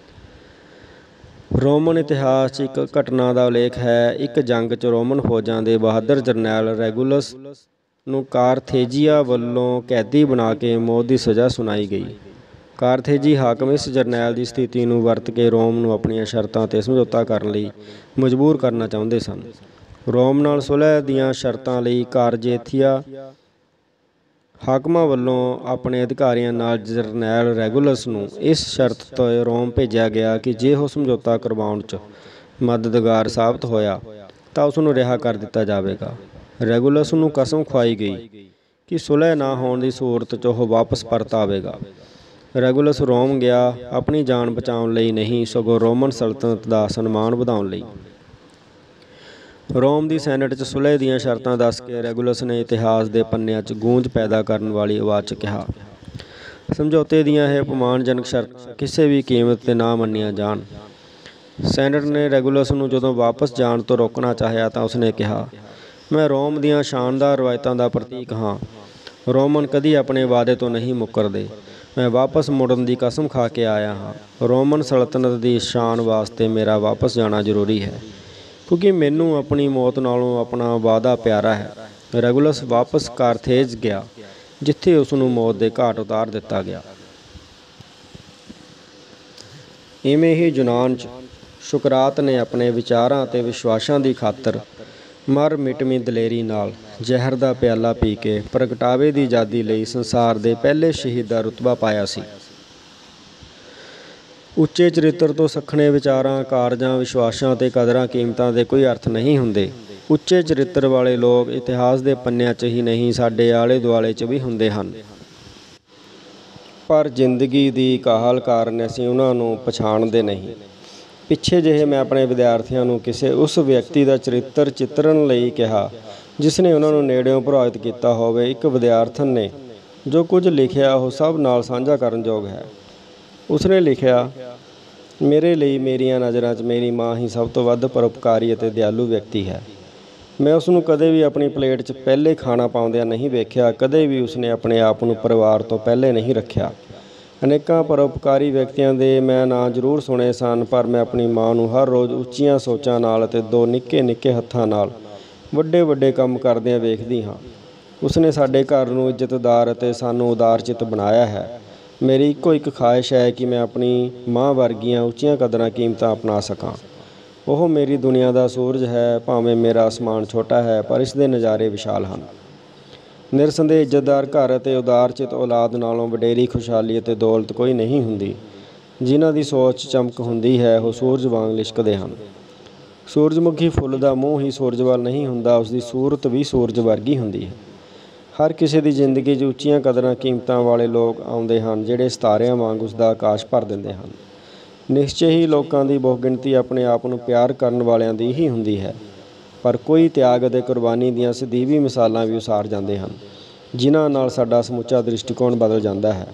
ਰੋਮਨ ਇਤਿਹਾਸ 'ਚ ਇੱਕ ਘਟਨਾ ਦਾ ਉਲੇਖ ਹੈ। ਇੱਕ ਜੰਗ 'ਚ ਰੋਮਨ ਫੌਜਾਂ ਦੇ ਬਹਾਦਰ ਜਰਨੈਲ ਰੈਗੂਲਸ ਨੂੰ ਕਾਰਥੇਜੀਆ ਵੱਲੋਂ ਕੈਦੀ ਬਣਾ ਕੇ ਮੌਤ ਦੀ ਸਜ਼ਾ ਸੁਣਾਈ ਗਈ। ਕਾਰਥੇਜੀ ਹਾਕਮ ਇਸ ਜਰਨੈਲ ਦੀ ਸਥਿਤੀ ਨੂੰ ਵਰਤ ਕੇ ਰੋਮ ਨੂੰ ਆਪਣੀਆਂ ਸ਼ਰਤਾਂ 'ਤੇ ਸਮਝੌਤਾ ਕਰਨ ਲਈ ਮਜਬੂਰ ਕਰਨਾ ਚਾਹੁੰਦੇ ਸਨ। ਰੋਮ ਨਾਲ ਸੁਲਹ ਦੀਆਂ ਸ਼ਰਤਾਂ ਲਈ ਕਾਰਜੇਥੀਆ ਹਾਕਮਾਂ ਵੱਲੋਂ ਆਪਣੇ ਅਧਿਕਾਰੀਆਂ ਨਾਲ ਜਰਨੈਲ ਰੈਗੂਲਸ ਨੂੰ ਇਸ ਸ਼ਰਤ 'ਤੇ ਰੋਮ ਭੇਜਿਆ ਗਿਆ ਕਿ ਜੇ ਉਹ ਸਮਝੌਤਾ ਕਰਵਾਉਣ 'ਚ ਮਦਦਗਾਰ ਸਾਬਤ ਹੋਇਆ ਤਾਂ ਉਸ ਨੂੰ ਰਿਹਾ ਕਰ ਦਿੱਤਾ ਜਾਵੇਗਾ। ਰੈਗੂਲਸ ਨੂੰ ਕਸਮ ਖੁਆਈ ਗਈ ਕਿ ਸੁਲਹ ਨਾ ਹੋਣ ਦੀ ਸੂਰਤ 'ਚ ਉਹ ਵਾਪਸ ਪਰਤ ਆਵੇਗਾ। ਰੈਗੂਲਸ ਰੋਮ ਗਿਆ, ਆਪਣੀ ਜਾਨ ਬਚਾਉਣ ਲਈ ਨਹੀਂ ਸਗੋਂ ਰੋਮਨ ਸਲਤਨਤ ਦਾ ਸਨਮਾਨ ਵਧਾਉਣ ਲਈ। ਰੋਮ ਦੀ ਸੈਨੇਟ 'ਚ ਸੁਲਹ ਦੀਆਂ ਸ਼ਰਤਾਂ ਦੱਸ ਕੇ ਰੈਗੂਲਸ ਨੇ ਇਤਿਹਾਸ ਦੇ ਪੰਨਿਆਂ 'ਚ ਗੂੰਜ ਪੈਦਾ ਕਰਨ ਵਾਲੀ ਆਵਾਜ਼ 'ਚ ਕਿਹਾ, ਸਮਝੌਤੇ ਦੀਆਂ ਇਹ ਅਪਮਾਨਜਨਕ ਸ਼ਰਤਾਂ ਕਿਸੇ ਵੀ ਕੀਮਤ 'ਤੇ ਨਾ ਮੰਨੀਆਂ ਜਾਣ। ਸੈਨੇਟ ਨੇ ਰੈਗੂਲਸ ਨੂੰ ਜਦੋਂ ਵਾਪਸ ਜਾਣ ਤੋਂ ਰੋਕਣਾ ਚਾਹਿਆ ਤਾਂ ਉਸਨੇ ਕਿਹਾ, ਮੈਂ ਰੋਮ ਦੀਆਂ ਸ਼ਾਨਦਾਰ ਰਵਾਇਤਾਂ ਦਾ ਪ੍ਰਤੀਕ ਹਾਂ। ਰੋਮਨ ਕਦੀ ਆਪਣੇ ਵਾਅਦੇ ਤੋਂ ਨਹੀਂ ਮੁੱਕਰਦੇ। ਮੈਂ ਵਾਪਸ ਮੁੜਨ ਦੀ ਕਸਮ ਖਾ ਕੇ ਆਇਆ ਹਾਂ। ਰੋਮਨ ਸਲਤਨਤ ਦੀ ਸ਼ਾਨ ਵਾਸਤੇ ਮੇਰਾ ਵਾਪਸ ਜਾਣਾ ਜ਼ਰੂਰੀ ਹੈ, ਕਿਉਂਕਿ ਮੈਨੂੰ ਆਪਣੀ ਮੌਤ ਨਾਲੋਂ ਆਪਣਾ ਵਾਅਦਾ ਪਿਆਰਾ ਹੈ। ਰੈਗੂਲਸ ਵਾਪਸ ਕਾਰਥੇਜ ਗਿਆ, ਜਿੱਥੇ ਉਸ ਨੂੰ ਮੌਤ ਦੇ ਘਾਟ ਉਤਾਰ ਦਿੱਤਾ ਗਿਆ। ਇਵੇਂ ਹੀ ਯੂਨਾਨ 'ਚ ਸੁਕਰਾਤ ਨੇ ਆਪਣੇ ਵਿਚਾਰਾਂ ਅਤੇ ਵਿਸ਼ਵਾਸਾਂ ਦੀ ਖਾਤਰ ਮਰ ਮਿਟਵੀਂ ਦਲੇਰੀ ਨਾਲ ਜ਼ਹਿਰ ਦਾ ਪਿਆਲਾ ਪੀ ਕੇ ਪ੍ਰਗਟਾਵੇ ਦੀ ਆਜ਼ਾਦੀ ਲਈ ਸੰਸਾਰ ਦੇ ਪਹਿਲੇ ਸ਼ਹੀਦ ਦਾ ਰੁਤਬਾ ਪਾਇਆ ਸੀ। ਉੱਚੇ ਚਰਿੱਤਰ ਤੋਂ ਸੱਖਣੇ ਵਿਚਾਰਾਂ, ਕਾਰਜਾਂ, ਵਿਸ਼ਵਾਸਾਂ ਅਤੇ ਕਦਰਾਂ ਕੀਮਤਾਂ ਦੇ ਕੋਈ ਅਰਥ ਨਹੀਂ ਹੁੰਦੇ। ਉੱਚੇ ਚਰਿੱਤਰ ਵਾਲੇ ਲੋਕ ਇਤਿਹਾਸ ਦੇ ਪੰਨਿਆਂ 'ਚ ਹੀ ਨਹੀਂ, ਸਾਡੇ ਆਲੇ ਦੁਆਲੇ 'ਚ ਵੀ ਹੁੰਦੇ ਹਨ। ਪਰ ਜ਼ਿੰਦਗੀ ਦੀ ਕਾਹਲ ਕਾਰਨ ਅਸੀਂ ਉਹਨਾਂ ਨੂੰ ਪਛਾਣਦੇ ਨਹੀਂ। ਪਿੱਛੇ ਜਿਹੇ ਮੈਂ ਆਪਣੇ ਵਿਦਿਆਰਥੀਆਂ ਨੂੰ ਕਿਸੇ ਉਸ ਵਿਅਕਤੀ ਦਾ ਚਰਿੱਤਰ ਚਿੱਤਰਨ ਲਈ ਕਿਹਾ ਜਿਸ ਨੇ ਉਹਨਾਂ ਨੂੰ ਨੇੜਿਓਂ ਪ੍ਰਭਾਵਿਤ ਕੀਤਾ ਹੋਵੇ। ਇੱਕ ਵਿਦਿਆਰਥਣ ਨੇ ਜੋ ਕੁਝ ਲਿਖਿਆ ਉਹ ਸਭ ਨਾਲ ਸਾਂਝਾ ਕਰਨ ਯੋਗ ਹੈ। ਉਸਨੇ ਲਿਖਿਆ, ਮੇਰੇ ਲਈ ਮੇਰੀਆਂ ਨਜ਼ਰਾਂ 'ਚ ਮੇਰੀ ਮਾਂ ਹੀ ਸਭ ਤੋਂ ਵੱਧ ਪਰਉਪਕਾਰੀ ਅਤੇ ਦਿਆਲੂ ਵਿਅਕਤੀ ਹੈ। ਮੈਂ ਉਸ ਨੂੰ ਕਦੇ ਵੀ ਆਪਣੀ ਪਲੇਟ 'ਚ ਪਹਿਲੇ ਖਾਣਾ ਪਾਉਂਦਿਆਂ ਨਹੀਂ ਵੇਖਿਆ। ਕਦੇ ਵੀ ਉਸਨੇ ਆਪਣੇ ਆਪ ਨੂੰ ਪਰਿਵਾਰ ਤੋਂ ਪਹਿਲੇ ਨਹੀਂ ਰੱਖਿਆ। ਅਨੇਕਾਂ ਪਰਉਪਕਾਰੀ ਵਿਅਕਤੀਆਂ ਦੇ ਮੈਂ ਨਾਂ ਜ਼ਰੂਰ ਸੁਣੇ ਸਨ, ਪਰ ਮੈਂ ਆਪਣੀ ਮਾਂ ਨੂੰ ਹਰ ਰੋਜ਼ ਉੱਚੀਆਂ ਸੋਚਾਂ ਨਾਲ ਅਤੇ ਦੋ ਨਿੱਕੇ ਨਿੱਕੇ ਹੱਥਾਂ ਨਾਲ ਵੱਡੇ ਵੱਡੇ ਕੰਮ ਕਰਦਿਆਂ ਵੇਖਦੀ ਹਾਂ। ਉਸਨੇ ਸਾਡੇ ਘਰ ਨੂੰ ਇੱਜ਼ਤਦਾਰ ਅਤੇ ਸਾਨੂੰ ਉਦਾਰਚਿੱਤ ਬਣਾਇਆ ਹੈ। ਮੇਰੀ ਇੱਕੋ ਇੱਕ ਖਾਹਿਸ਼ ਹੈ ਕਿ ਮੈਂ ਆਪਣੀ ਮਾਂ ਵਰਗੀਆਂ ਉੱਚੀਆਂ ਕਦਰਾਂ ਕੀਮਤਾਂ ਅਪਣਾ ਸਕਾਂ। ਉਹ ਮੇਰੀ ਦੁਨੀਆ ਦਾ ਸੂਰਜ ਹੈ। ਭਾਵੇਂ ਮੇਰਾ ਅਸਮਾਨ ਛੋਟਾ ਹੈ, ਪਰ ਇਸ ਦੇ ਨਜ਼ਾਰੇ ਵਿਸ਼ਾਲ ਹਨ। ਨਿਰਸੰਦੇਹ ਇੱਜ਼ਤਦਾਰ ਘਰ ਅਤੇ ਉਦਾਰਚਿੱਤ ਔਲਾਦ ਨਾਲੋਂ ਵਡੇਰੀ ਖੁਸ਼ਹਾਲੀ ਅਤੇ ਦੌਲਤ ਕੋਈ ਨਹੀਂ ਹੁੰਦੀ। ਜਿਨ੍ਹਾਂ ਦੀ ਸੋਚ ਚਮਕ ਹੁੰਦੀ ਹੈ ਉਹ ਸੂਰਜ ਵਾਂਗ ਲਿਸ਼ਕਦੇ ਹਨ। ਸੂਰਜਮੁਖੀ ਫੁੱਲ ਦਾ ਮੂੰਹ ਹੀ ਸੂਰਜ ਵੱਲ ਨਹੀਂ ਹੁੰਦਾ, ਉਸਦੀ ਸੂਰਤ ਵੀ ਸੂਰਜ ਵਰਗੀ ਹੁੰਦੀ ਹੈ। ਹਰ ਕਿਸੇ ਦੀ ਜ਼ਿੰਦਗੀ 'ਚ ਉੱਚੀਆਂ ਕਦਰਾਂ ਕੀਮਤਾਂ ਵਾਲੇ ਲੋਕ ਆਉਂਦੇ ਹਨ, ਜਿਹੜੇ ਸਿਤਾਰਿਆਂ ਵਾਂਗ ਉਸਦਾ ਆਕਾਸ਼ ਭਰ ਦਿੰਦੇ ਹਨ। ਨਿਸ਼ਚੇ ਹੀ ਲੋਕਾਂ ਦੀ ਬਹੁਗਿਣਤੀ ਆਪਣੇ ਆਪ ਨੂੰ ਪਿਆਰ ਕਰਨ ਵਾਲਿਆਂ ਦੀ ਹੀ ਹੁੰਦੀ ਹੈ, ਪਰ ਕੋਈ ਤਿਆਗ ਅਤੇ ਕੁਰਬਾਨੀ ਦੀਆਂ ਸਦੀਵੀ ਮਿਸਾਲਾਂ ਵੀ ਉਸਾਰ ਜਾਂਦੇ ਹਨ, ਜਿਨ੍ਹਾਂ ਨਾਲ ਸਾਡਾ ਸਮੁੱਚਾ ਦ੍ਰਿਸ਼ਟੀਕੋਣ ਬਦਲ ਜਾਂਦਾ ਹੈ।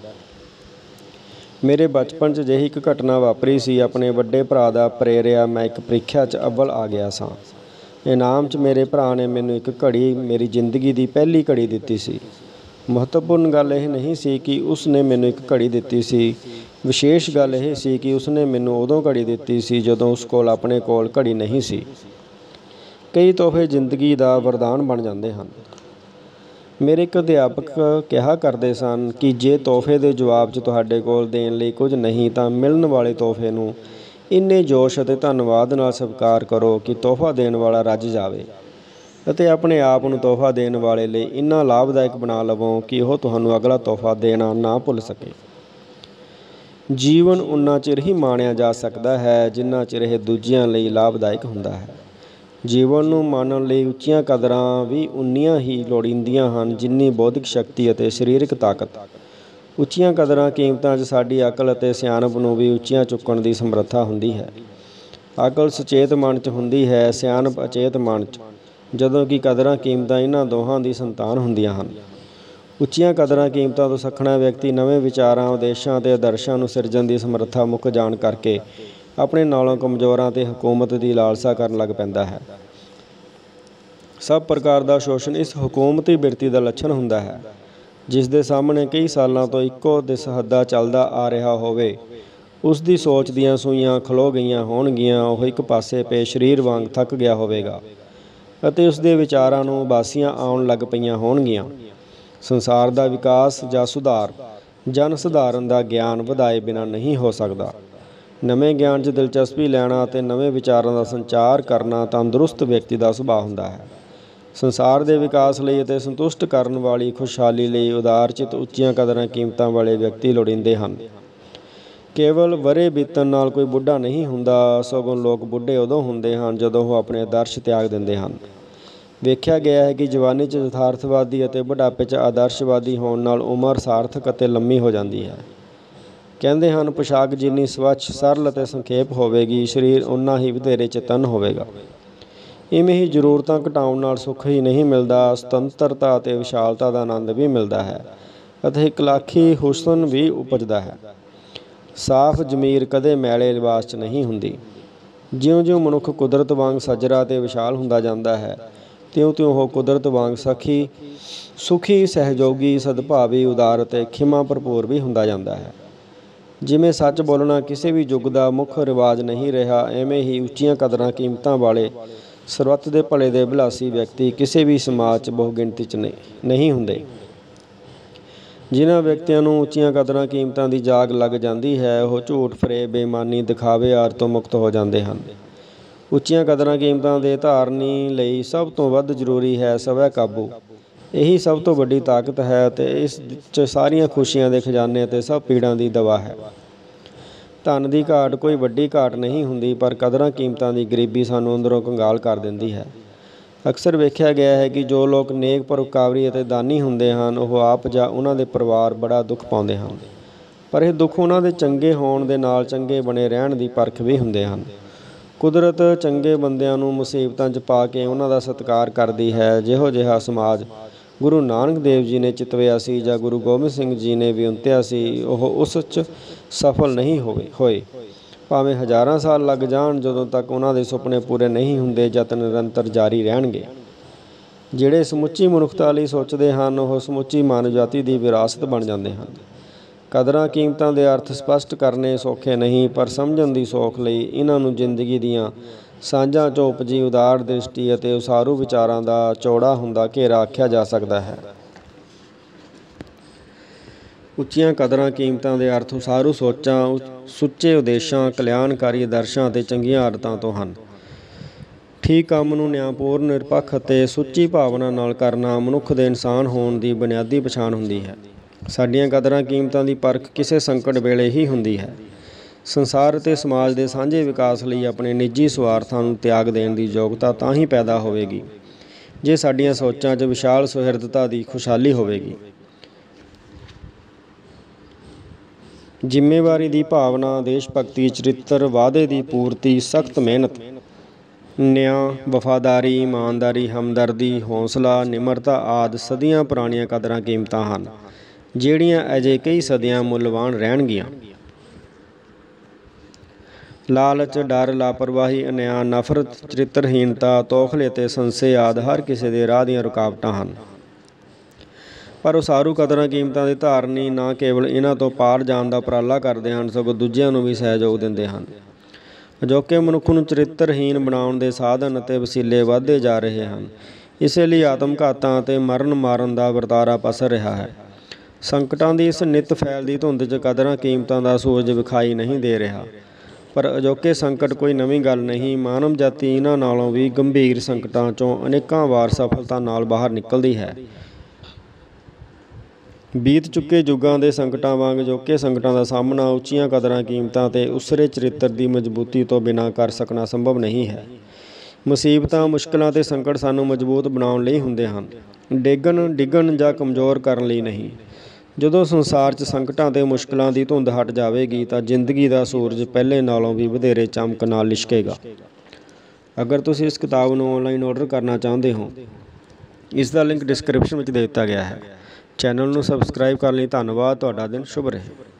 ਮੇਰੇ ਬਚਪਨ 'ਚ ਅਜਿਹੀ ਇੱਕ ਘਟਨਾ ਵਾਪਰੀ ਸੀ। ਆਪਣੇ ਵੱਡੇ ਭਰਾ ਦਾ ਪ੍ਰੇਰਿਆ ਮੈਂ ਇੱਕ ਪ੍ਰੀਖਿਆ 'ਚ ਅੱਵਲ ਆ ਗਿਆ ਸਾਂ। ਇਨਾਮ 'ਚ ਮੇਰੇ ਭਰਾ ਨੇ ਮੈਨੂੰ ਇੱਕ ਘੜੀ, ਮੇਰੀ ਜ਼ਿੰਦਗੀ ਦੀ ਪਹਿਲੀ ਘੜੀ ਦਿੱਤੀ ਸੀ। ਮਹੱਤਵਪੂਰਨ ਗੱਲ ਇਹ ਨਹੀਂ ਸੀ ਕਿ ਉਸ ਨੇ ਮੈਨੂੰ ਇੱਕ ਘੜੀ ਦਿੱਤੀ ਸੀ। ਵਿਸ਼ੇਸ਼ ਗੱਲ ਇਹ ਸੀ ਕਿ ਉਸਨੇ ਮੈਨੂੰ ਉਦੋਂ ਘੜੀ ਦਿੱਤੀ ਸੀ ਜਦੋਂ ਉਸ ਕੋਲ ਆਪਣੇ ਕੋਲ ਘੜੀ ਨਹੀਂ ਸੀ। ਕਈ ਤੋਹਫੇ ਜ਼ਿੰਦਗੀ ਦਾ ਵਰਦਾਨ ਬਣ ਜਾਂਦੇ ਹਨ। ਮੇਰੇ ਇੱਕ ਅਧਿਆਪਕ ਕਿਹਾ ਕਰਦੇ ਸਨ ਕਿ ਜੇ ਤੋਹਫੇ ਦੇ ਜਵਾਬ 'ਚ ਤੁਹਾਡੇ ਕੋਲ ਦੇਣ ਲਈ ਕੁਝ ਨਹੀਂ ਤਾਂ ਮਿਲਣ ਵਾਲੇ ਤੋਹਫੇ ਨੂੰ ਇੰਨੇ ਜੋਸ਼ ਅਤੇ ਧੰਨਵਾਦ ਨਾਲ ਸਵੀਕਾਰ ਕਰੋ ਕਿ ਤੋਹਫਾ ਦੇਣ ਵਾਲਾ ਰੱਜ ਜਾਵੇ, ਅਤੇ ਆਪਣੇ ਆਪ ਨੂੰ ਤੋਹਫਾ ਦੇਣ ਵਾਲੇ ਲਈ ਇੰਨਾ ਲਾਭਦਾਇਕ ਬਣਾ ਲਵੋ ਕਿ ਉਹ ਤੁਹਾਨੂੰ ਅਗਲਾ ਤੋਹਫਾ ਦੇਣਾ ਨਾ ਭੁੱਲ ਸਕੇ। ਜੀਵਨ ਉਨਾ ਚਿਰ ਹੀ ਮਾਣਿਆ ਜਾ ਸਕਦਾ ਹੈ ਜਿੰਨਾ ਚਿਰ ਇਹ ਦੂਜਿਆਂ ਲਈ ਲਾਭਦਾਇਕ ਹੁੰਦਾ ਹੈ। ਜੀਵਨ ਨੂੰ ਮਾਣਨ ਲਈ ਉੱਚੀਆਂ ਕਦਰਾਂ ਵੀ ਉਨੀਆਂ ਹੀ ਲੋੜੀਂਦੀਆਂ ਹਨ ਜਿੰਨੀ ਬੌਧਿਕ ਸ਼ਕਤੀ ਅਤੇ ਸਰੀਰਕ ਤਾਕਤ। ਉੱਚੀਆਂ ਕਦਰਾਂ ਕੀਮਤਾਂ 'ਚ ਸਾਡੀ ਅਕਲ ਅਤੇ ਸਿਆਣਪ ਨੂੰ ਵੀ ਉੱਚੀਆਂ ਚੁੱਕਣ ਦੀ ਸਮਰੱਥਾ ਹੁੰਦੀ ਹੈ। ਅਕਲ ਸੁਚੇਤ ਮਨ 'ਚ ਹੁੰਦੀ ਹੈ, ਸਿਆਣਪ ਅਚੇਤ ਮਨ 'ਚ, ਜਦੋਂ ਕਿ ਕਦਰਾਂ ਕੀਮਤਾਂ ਇਹਨਾਂ ਦੋਹਾਂ ਦੀ ਸੰਤਾਨ ਹੁੰਦੀਆਂ ਹਨ। ਉੱਚੀਆਂ ਕਦਰਾਂ ਕੀਮਤਾਂ ਤੋਂ ਸੱਖਣਾ ਵਿਅਕਤੀ ਨਵੇਂ ਵਿਚਾਰਾਂ, ਉਦੇਸ਼ਾਂ ਅਤੇ ਆਦਰਸ਼ਾਂ ਨੂੰ ਸਿਰਜਣ ਦੀ ਸਮਰੱਥਾ ਮੁੱਕ ਜਾਣ ਕਰਕੇ ਆਪਣੇ ਨਾਲੋਂ ਕਮਜ਼ੋਰਾਂ 'ਤੇ ਹਕੂਮਤ ਦੀ ਲਾਲਸਾ ਕਰਨ ਲੱਗ ਪੈਂਦਾ ਹੈ। ਸਭ ਪ੍ਰਕਾਰ ਦਾ ਸ਼ੋਸ਼ਣ ਇਸ ਹਕੂਮਤੀ ਬਿਰਤੀ ਦਾ ਲੱਛਣ ਹੁੰਦਾ ਹੈ। ਜਿਸ ਦੇ ਸਾਹਮਣੇ ਕਈ ਸਾਲਾਂ ਤੋਂ ਇੱਕੋ ਦਿਸਹੱਦਾ ਚੱਲਦਾ ਆ ਰਿਹਾ ਹੋਵੇ, ਉਸ ਦੀ ਸੋਚ ਦੀਆਂ ਸੂਈਆਂ ਖਲੋ ਗਈਆਂ ਹੋਣਗੀਆਂ, ਉਹ ਇੱਕ ਪਾਸੇ ਪਏ ਸਰੀਰ ਵਾਂਗ ਥੱਕ ਗਿਆ ਹੋਵੇਗਾ ਅਤੇ ਉਸ ਦੇ ਵਿਚਾਰਾਂ ਨੂੰ ਉਬਾਸੀਆਂ ਆਉਣ ਲੱਗ ਪਈਆਂ ਹੋਣਗੀਆਂ। ਸੰਸਾਰ ਦਾ ਵਿਕਾਸ ਜਾਂ ਸੁਧਾਰ ਜਨ ਸਧਾਰਨ ਦਾ ਗਿਆਨ ਵਧਾਏ ਬਿਨਾਂ ਨਹੀਂ ਹੋ ਸਕਦਾ। ਨਵੇਂ ਗਿਆਨ 'ਚ ਦਿਲਚਸਪੀ ਲੈਣਾ ਅਤੇ ਨਵੇਂ ਵਿਚਾਰਾਂ ਦਾ ਸੰਚਾਰ ਕਰਨਾ ਤੰਦਰੁਸਤ ਵਿਅਕਤੀ ਦਾ ਸੁਭਾਅ ਹੁੰਦਾ ਹੈ। ਸੰਸਾਰ ਦੇ ਵਿਕਾਸ ਲਈ ਅਤੇ ਸੰਤੁਸ਼ਟ ਕਰਨ ਵਾਲੀ ਖੁਸ਼ਹਾਲੀ ਲਈ ਉਦਾਰਚਿਤ ਉੱਚੀਆਂ ਕਦਰਾਂ ਕੀਮਤਾਂ ਵਾਲੇ ਵਿਅਕਤੀ ਲੋੜੀਂਦੇ ਹਨ। ਕੇਵਲ ਵਰ੍ਹੇ ਬੀਤਣ ਨਾਲ ਕੋਈ ਬੁੱਢਾ ਨਹੀਂ ਹੁੰਦਾ, ਸਗੋਂ ਲੋਕ ਬੁੱਢੇ ਉਦੋਂ ਹੁੰਦੇ ਹਨ ਜਦੋਂ ਉਹ ਆਪਣੇ ਆਦਰਸ਼ ਤਿਆਗ ਦਿੰਦੇ ਹਨ। ਵੇਖਿਆ ਗਿਆ ਹੈ ਕਿ ਜਵਾਨੀ 'ਚ ਯਥਾਰਥਵਾਦੀ ਅਤੇ ਬੁਢਾਪੇ 'ਚ ਆਦਰਸ਼ਵਾਦੀ ਹੋਣ ਨਾਲ ਉਮਰ ਸਾਰਥਕ ਅਤੇ ਲੰਮੀ ਹੋ ਜਾਂਦੀ ਹੈ। ਕਹਿੰਦੇ ਹਨ, ਪੁਸ਼ਾਕ ਜਿੰਨੀ ਸਵੱਛ, ਸਰਲ ਅਤੇ ਸੰਖੇਪ ਹੋਵੇਗੀ, ਸਰੀਰ ਓਨਾ ਹੀ ਵਧੇਰੇ ਚੇਤੰਨ ਹੋਵੇਗਾ। ਇਵੇਂ ਹੀ ਜ਼ਰੂਰਤਾਂ ਘਟਾਉਣ ਨਾਲ ਸੁੱਖ ਹੀ ਨਹੀਂ ਮਿਲਦਾ, ਸੁਤੰਤਰਤਾ ਅਤੇ ਵਿਸ਼ਾਲਤਾ ਦਾ ਆਨੰਦ ਵੀ ਮਿਲਦਾ ਹੈ ਅਤੇ ਇਕਲਾਖੀ ਹੁਸਨ ਵੀ ਉਪਜਦਾ ਹੈ। ਸਾਫ਼ ਜ਼ਮੀਰ ਕਦੇ ਮੈਲੇ ਲਿਬਾਸ 'ਚ ਨਹੀਂ ਹੁੰਦੀ। ਜਿਉਂ-ਜਿਉਂ ਮਨੁੱਖ ਕੁਦਰਤ ਵਾਂਗ ਸੱਜਰਾ ਅਤੇ ਵਿਸ਼ਾਲ ਹੁੰਦਾ ਜਾਂਦਾ ਹੈ, ਤਿਉਂ-ਤਿਉਂ ਉਹ ਕੁਦਰਤ ਵਾਂਗ ਸੁਖੀ, ਸਹਿਯੋਗੀ, ਸਦਭਾਵੀ, ਉਦਾਰ ਅਤੇ ਖਿਮਾ ਭਰਪੂਰ ਵੀ ਹੁੰਦਾ ਜਾਂਦਾ ਹੈ। ਜਿਵੇਂ ਸੱਚ ਬੋਲਣਾ ਕਿਸੇ ਵੀ ਯੁੱਗ ਦਾ ਮੁੱਖ ਰਿਵਾਜ ਨਹੀਂ ਰਿਹਾ, ਐਵੇਂ ਹੀ ਉੱਚੀਆਂ ਕਦਰਾਂ ਕੀਮਤਾਂ ਵਾਲੇ ਸਰਬੱਤ ਦੇ ਭਲੇ ਦੇ ਅਭਿਲਾਸ਼ੀ ਵਿਅਕਤੀ ਕਿਸੇ ਵੀ ਸਮਾਜ 'ਚ ਬਹੁ ਗਿਣਤੀ 'ਚ ਨਹੀਂ ਹੁੰਦੇ। ਜਿਨ੍ਹਾਂ ਵਿਅਕਤੀਆਂ ਨੂੰ ਉੱਚੀਆਂ ਕਦਰਾਂ ਕੀਮਤਾਂ ਦੀ ਜਾਗ ਲੱਗ ਜਾਂਦੀ ਹੈ, ਉਹ ਝੂਠ, ਫਰੇਬ, ਬੇਈਮਾਨੀ, ਦਿਖਾਵੇ ਆਦਿ ਤੋਂ ਮੁਕਤ ਹੋ ਜਾਂਦੇ ਹਨ। ਉੱਚੀਆਂ ਕਦਰਾਂ ਕੀਮਤਾਂ ਦੇ ਧਾਰਨੀ ਲਈ ਸਭ ਤੋਂ ਵੱਧ ਜ਼ਰੂਰੀ ਹੈ ਸਵੈ ਕਾਬੂ। ਇਹੀ ਸਭ ਤੋਂ ਵੱਡੀ ਤਾਕਤ ਹੈ ਅਤੇ ਇਸ 'ਚ ਸਾਰੀਆਂ ਖੁਸ਼ੀਆਂ ਦੇ ਖਜ਼ਾਨੇ ਅਤੇ ਸਭ ਪੀੜਾਂ ਦੀ ਦਵਾ ਹੈ। ਧਨ ਦੀ ਘਾਟ ਕੋਈ ਵੱਡੀ ਘਾਟ ਨਹੀਂ ਹੁੰਦੀ, ਪਰ ਕਦਰਾਂ ਕੀਮਤਾਂ ਦੀ ਗਰੀਬੀ ਸਾਨੂੰ ਅੰਦਰੋਂ ਕੰਗਾਲ ਕਰ ਦਿੰਦੀ ਹੈ। ਅਕਸਰ ਵੇਖਿਆ ਗਿਆ ਹੈ ਕਿ ਜੋ ਲੋਕ ਨੇਕ, ਪਰਉਪਕਾਰੀ ਅਤੇ ਦਾਨੀ ਹੁੰਦੇ ਹਨ, ਉਹ ਆਪ ਜਾਂ ਉਹਨਾਂ ਦੇ ਪਰਿਵਾਰ ਬੜਾ ਦੁੱਖ ਪਾਉਂਦੇ ਹਨ। ਪਰ ਇਹ ਦੁੱਖ ਉਹਨਾਂ ਦੇ ਚੰਗੇ ਹੋਣ ਦੇ ਨਾਲ ਚੰਗੇ ਬਣੇ ਰਹਿਣ ਦੀ ਪਰਖ ਵੀ ਹੁੰਦੇ ਹਨ। ਕੁਦਰਤ ਚੰਗੇ ਬੰਦਿਆਂ ਨੂੰ ਮੁਸੀਬਤਾਂ 'ਚ ਪਾ ਕੇ ਉਹਨਾਂ ਦਾ ਸਤਿਕਾਰ ਕਰਦੀ ਹੈ। ਜਿਹੋ ਜਿਹਾ ਸਮਾਜ ਗੁਰੂ ਨਾਨਕ ਦੇਵ ਜੀ ਨੇ ਚਿਤਵਿਆ ਸੀ ਜਾਂ ਗੁਰੂ ਗੋਬਿੰਦ ਸਿੰਘ ਜੀ ਨੇ ਵਿਉਂਤਿਆ ਸੀ, ਉਹ ਉਸ 'ਚ ਸਫਲ ਨਹੀਂ ਹੋਏ। ਭਾਵੇਂ ਹਜ਼ਾਰਾਂ ਸਾਲ ਲੱਗ ਜਾਣ, ਜਦੋਂ ਤੱਕ ਉਹਨਾਂ ਦੇ ਸੁਪਨੇ ਪੂਰੇ ਨਹੀਂ ਹੁੰਦੇ, ਯਤਨ ਨਿਰੰਤਰ ਜਾਰੀ ਰਹਿਣਗੇ। ਜਿਹੜੇ ਸਮੁੱਚੀ ਮਨੁੱਖਤਾ ਲਈ ਸੋਚਦੇ ਹਨ, ਉਹ ਸਮੁੱਚੀ ਮਾਨਵ ਜਾਤੀ ਦੀ ਵਿਰਾਸਤ ਬਣ ਜਾਂਦੇ ਹਨ। ਕਦਰਾਂ ਕੀਮਤਾਂ ਦੇ ਅਰਥ ਸਪਸ਼ਟ ਕਰਨੇ ਸੌਖੇ ਨਹੀਂ, ਪਰ ਸਮਝਣ ਦੀ ਸੌਖ ਲਈ ਇਹਨਾਂ ਨੂੰ ਜ਼ਿੰਦਗੀ ਦੀਆਂ ਸਾਂਝਾਂ 'ਚੋਂ ਉਪਜੀ ਉਦਾਰ ਦ੍ਰਿਸ਼ਟੀ ਅਤੇ ਉਸਾਰੂ ਵਿਚਾਰਾਂ ਦਾ ਚੌੜਾ ਹੁੰਦਾ ਘੇਰਾ ਆਖਿਆ ਜਾ ਸਕਦਾ ਹੈ। ਉੱਚੀਆਂ ਕਦਰਾਂ ਕੀਮਤਾਂ ਦੇ ਅਰਥ ਉਸਾਰੂ ਸੋਚਾਂ, ਸੁੱਚੇ ਉਦੇਸ਼ਾਂ, ਕਲਿਆਣਕਾਰੀ ਆਦਰਸ਼ਾਂ ਅਤੇ ਚੰਗੀਆਂ ਆਦਤਾਂ ਤੋਂ ਹਨ। ਠੀਕ ਕੰਮ ਨੂੰ ਨਿਆਂਪੂਰਨ, ਨਿਰਪੱਖ ਅਤੇ ਸੁੱਚੀ ਭਾਵਨਾ ਨਾਲ ਕਰਨਾ ਮਨੁੱਖ ਦੇ ਇਨਸਾਨ ਹੋਣ ਦੀ ਬੁਨਿਆਦੀ ਪਛਾਣ ਹੁੰਦੀ ਹੈ। ਸਾਡੀਆਂ ਕਦਰਾਂ ਕੀਮਤਾਂ ਦੀ ਪਰਖ ਕਿਸੇ ਸੰਕਟ ਵੇਲੇ ਹੀ ਹੁੰਦੀ ਹੈ। ਸੰਸਾਰ ਅਤੇ ਸਮਾਜ ਦੇ ਸਾਂਝੇ ਵਿਕਾਸ ਲਈ ਆਪਣੇ ਨਿੱਜੀ ਸੁਆਰਥਾਂ ਨੂੰ ਤਿਆਗ ਦੇਣ ਦੀ ਯੋਗਤਾ ਤਾਂ ਹੀ ਪੈਦਾ ਹੋਵੇਗੀ ਜੇ ਸਾਡੀਆਂ ਸੋਚਾਂ 'ਚ ਵਿਸ਼ਾਲ ਸੁਹਿਰਦਤਾ ਦੀ ਖੁਸ਼ਹਾਲੀ ਹੋਵੇਗੀ। ਜ਼ਿੰਮੇਵਾਰੀ ਦੀ ਭਾਵਨਾ, ਦੇਸ਼ ਭਗਤੀ, ਚਰਿੱਤਰ, ਵਾਅਦੇ ਦੀ ਪੂਰਤੀ, ਸਖਤ ਮਿਹਨਤ, ਨਿਆਂ, ਵਫਾਦਾਰੀ, ਇਮਾਨਦਾਰੀ, ਹਮਦਰਦੀ, ਹੌਸਲਾ, ਨਿਮਰਤਾ ਆਦਿ ਸਦੀਆਂ ਪੁਰਾਣੀਆਂ ਕਦਰਾਂ ਕੀਮਤਾਂ ਹਨ, ਜਿਹੜੀਆਂ ਅਜੇ ਕਈ ਸਦੀਆਂ ਮੁੱਲਵਾਨ ਰਹਿਣਗੀਆਂ। ਲਾਲਚ, ਡਰ, ਲਾਪਰਵਾਹੀ, ਅਨਿਆਂ, ਨਫ਼ਰਤ, ਚਰਿੱਤਰਹੀਣਤਾ, ਤੌਖਲੇ ਅਤੇ ਸੰਸ਼ੇ ਆਦਿ ਹਰ ਕਿਸੇ ਦੇ ਰਾਹ ਦੀਆਂ ਰੁਕਾਵਟਾਂ ਹਨ। ਪਰ ਉਸਾਰੂ ਕਦਰਾਂ ਕੀਮਤਾਂ ਦੇ ਧਾਰਨੀ ਨਾ ਕੇਵਲ ਇਹਨਾਂ ਤੋਂ ਪਾਰ ਜਾਣ ਦਾ ਉਪਰਾਲਾ ਕਰਦੇ ਹਨ, ਸਗੋਂ ਦੂਜਿਆਂ ਨੂੰ ਵੀ ਸਹਿਯੋਗ ਦਿੰਦੇ ਹਨ। ਅਜੋਕੇ ਮਨੁੱਖ ਨੂੰ ਚਰਿੱਤਰਹੀਣ ਬਣਾਉਣ ਦੇ ਸਾਧਨ ਅਤੇ ਵਸੀਲੇ ਵੱਧਦੇ ਜਾ ਰਹੇ ਹਨ। ਇਸੇ ਲਈ ਆਤਮਘਾਤਾਂ ਅਤੇ ਮਰਨ ਮਾਰਨ ਦਾ ਵਰਤਾਰਾ ਪਸਰ ਰਿਹਾ ਹੈ। ਸੰਕਟਾਂ ਦੀ ਇਸ ਨਿੱਤ ਫੈਲਦੀ ਧੁੰਦ 'ਚ ਕਦਰਾਂ ਕੀਮਤਾਂ ਦਾ ਸੂਰਜ ਵਿਖਾਈ ਨਹੀਂ ਦੇ ਰਿਹਾ। ਪਰ ਅਜੋਕੇ ਸੰਕਟ ਕੋਈ ਨਵੀਂ ਗੱਲ ਨਹੀਂ। ਮਾਨਵ ਜਾਤੀ ਇਹਨਾਂ ਨਾਲੋਂ ਵੀ ਗੰਭੀਰ ਸੰਕਟਾਂ 'ਚੋਂ ਅਨੇਕਾਂ ਵਾਰ ਸਫਲਤਾ ਨਾਲ ਬਾਹਰ ਨਿਕਲਦੀ ਹੈ। ਬੀਤ ਚੁੱਕੇ ਯੁੱਗਾਂ ਦੇ ਸੰਕਟਾਂ ਵਾਂਗ ਅਜੋਕੇ ਸੰਕਟਾਂ ਦਾ ਸਾਹਮਣਾ ਉੱਚੀਆਂ ਕਦਰਾਂ ਕੀਮਤਾਂ ਅਤੇ ਉਸਰੇ ਚਰਿੱਤਰ ਦੀ ਮਜ਼ਬੂਤੀ ਤੋਂ ਬਿਨਾਂ ਕਰ ਸਕਣਾ ਸੰਭਵ ਨਹੀਂ ਹੈ। ਮੁਸੀਬਤਾਂ, ਮੁਸ਼ਕਲਾਂ ਅਤੇ ਸੰਕਟ ਸਾਨੂੰ ਮਜ਼ਬੂਤ ਬਣਾਉਣ ਲਈ ਹੁੰਦੇ ਹਨ, ਡਿੱਗਣ ਜਾਂ ਕਮਜ਼ੋਰ ਕਰਨ ਲਈ ਨਹੀਂ। ਜਦੋਂ ਸੰਸਾਰ 'ਚ ਸੰਕਟਾਂ ਤੇ ਮੁਸ਼ਕਲਾਂ ਦੀ ਧੁੰਦ ਹਟ ਜਾਵੇਗੀ ਤਾਂ ਜ਼ਿੰਦਗੀ ਦਾ ਸੂਰਜ ਪਹਿਲੇ ਨਾਲੋਂ ਵੀ ਵਧੇਰੇ ਚਮਕ ਨਾਲ ਲਿਸ਼ਕੇਗਾ। ਅਗਰ ਤੁਸੀਂ ਇਸ ਕਿਤਾਬ ਨੂੰ ਔਨਲਾਈਨ ਆਰਡਰ ਕਰਨਾ ਚਾਹੁੰਦੇ ਹੋ, ਇਸ ਦਾ ਲਿੰਕ ਡਿਸਕ੍ਰਿਪਸ਼ਨ ਵਿੱਚ ਦੇ ਦਿੱਤਾ ਗਿਆ ਹੈ। ਚੈਨਲ ਨੂੰ ਸਬਸਕ੍ਰਾਈਬ ਕਰਨ ਲਈ ਧੰਨਵਾਦ। ਤੁਹਾਡਾ ਦਿਨ ਸ਼ੁਭ ਰਹੇ।